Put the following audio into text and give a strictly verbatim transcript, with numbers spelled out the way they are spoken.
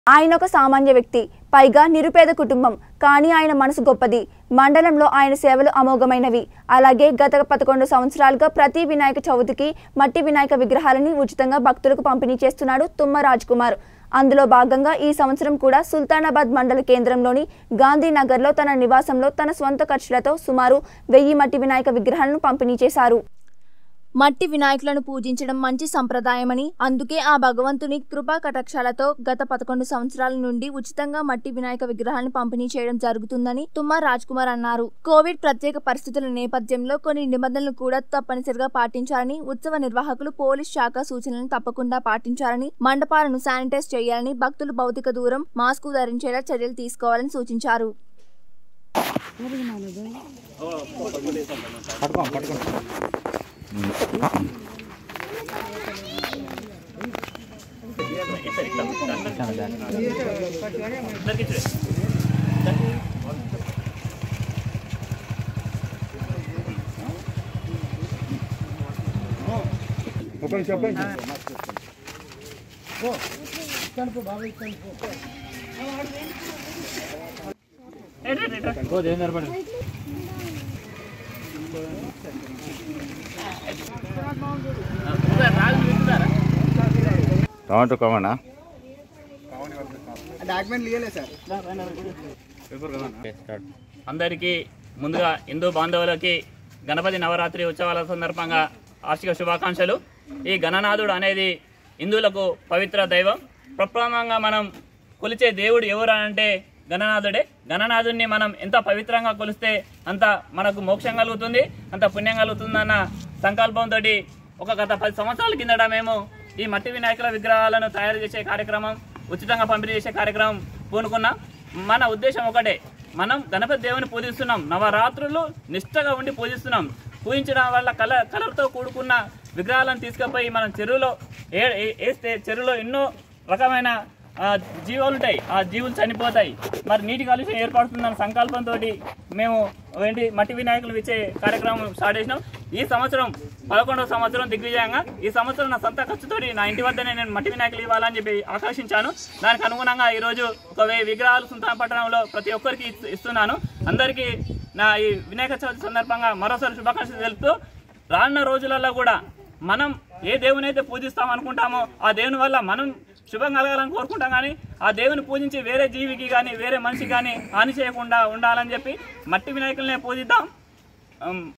ఆయన ఒక సామాన్య వ్యక్తి, పైగా నిరుపేద కుటుంబం. కానీ ఆయన మనసు గొప్పది. మండలంలో ఆయన సేవలు అమోఘమైనవి. అలాగే గత పదకొండు సంవత్సరాలుగా ప్రతి వినాయక చవితికి మట్టి వినాయక విగ్రహాలని ఉచితంగా భక్తులకు పంపిణీ చేస్తున్నాడు తుమ్మ రాజ్ కుమార్. అందులో భాగంగా ఈ సంవత్సరం కూడా సుల్తానాబాద్ మండల కేంద్రంలోని గాంధీనగర్లో తన నివాసంలో తన స్వంత ఖర్చులతో సుమారు వెయ్యి మట్టి వినాయక విగ్రహాలను పంపిణీ చేశారు. మట్టి వినాయకులను పూజించడం మంచి సంప్రదాయమని, అందుకే ఆ భగవంతుని కృపా కటాక్షాలతో గత పదకొండు సంవత్సరాల నుండి ఉచితంగా మట్టి వినాయక విగ్రహాలను పంపిణీ చేయడం జరుగుతుందని తుమ్మ రాజ్ కుమార్ అన్నారు. కోవిడ్ ప్రత్యేక పరిస్థితుల నేపథ్యంలో కొన్ని నిబంధనలు కూడా తప్పనిసరిగా పాటించాలని, ఉత్సవ నిర్వాహకులు పోలీస్ శాఖ సూచనలను తప్పకుండా పాటించాలని, మండపాలను శానిటైజ్ చేయాలని, భక్తులు భౌతిక దూరం, మాస్క్ ధరించేలా చర్యలు తీసుకోవాలని సూచించారు. టమాటో కావాలా? అందరికీ ముందుగా హిందూ బాంధవులకి గణపతి నవరాత్రి ఉత్సవాల సందర్భంగా వార్షిక శుభాకాంక్షలు. ఈ గణనాథుడు అనేది హిందువులకు పవిత్ర దైవం. ప్రప్రథమంగా మనం కొలిచే దేవుడు ఎవరు అంటే గణనాథుడే. గణనాథుడిని మనం ఎంత పవిత్రంగా కొలిస్తే అంత మనకు మోక్షం కలుగుతుంది, అంత పుణ్యం కలుగుతుందన్న సంకల్పంతో ఒక గత పది సంవత్సరాల కిందట మేము ఈ మట్టి వినాయకుల విగ్రహాలను తయారు చేసే కార్యక్రమం, ఉచితంగా పంపిణీ చేసే కార్యక్రమం పూనుకున్నాం. మన ఉద్దేశం ఒకటే, మనం గణపతి దేవుని పూజిస్తున్నాం, నవరాత్రులు నిష్ఠగా ఉండి పూజిస్తున్నాం. పూజించడం వల్ల కల కలర్తో కూడుకున్న విగ్రహాలను తీసుకుపోయి మనం చెరువులో వేస్తే చెరువులో ఎన్నో రకమైన జీవాలు ఉంటాయి, ఆ జీవులు చనిపోతాయి, మరి నీటి కాలుష్యం ఏర్పడుతుందన్న సంకల్పంతో మేము ఏంటి మట్టి వినాయకులు ఇచ్చే కార్యక్రమం స్టార్ట్ చేసినాం. ఈ సంవత్సరం పదకొండవ సంవత్సరం దిగ్విజయంగా, ఈ సంవత్సరం నా సొంత ఖర్చుతోటి నా ఇంటి వద్దనే నేను మట్టి వినాయకులు ఇవ్వాలని చెప్పి ఆకాంక్షించాను. దానికి అనుగుణంగా ఈరోజు ఒక వెయ్యి విగ్రహాలు సుల్తానపట్టణంలో ప్రతి ఒక్కరికి ఇస్తున్నాను. అందరికీ నా ఈ వినాయక చవితి సందర్భంగా మరోసారి శుభాకాంక్షలు తెలుపుతూ, రానున్న రోజులలో కూడా మనం ఏ దేవుని అయితే పూజిస్తాం అనుకుంటామో ఆ దేవుని వల్ల మనం శుభం కలగాలని కోరుకుంటాం. కానీ ఆ దేవుని పూజించి వేరే జీవికి కానీ వేరే మనిషికి కానీ హాని చేయకుండా ఉండాలని చెప్పి మట్టి వినాయకులనే పూజిద్దాం.